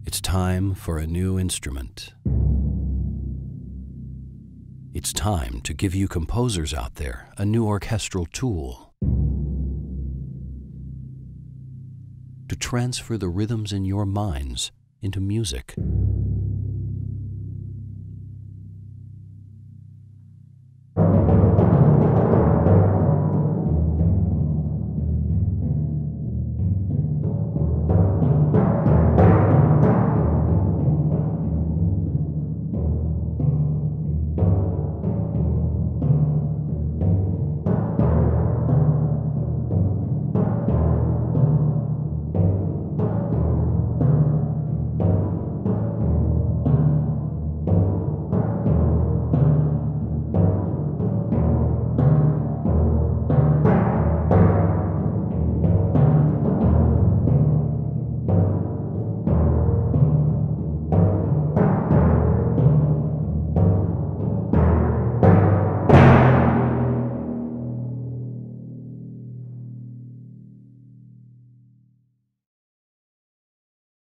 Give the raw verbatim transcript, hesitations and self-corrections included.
It's time for a new instrument. It's time to give you composers out there a new orchestral tool to transfer the rhythms in your minds into music.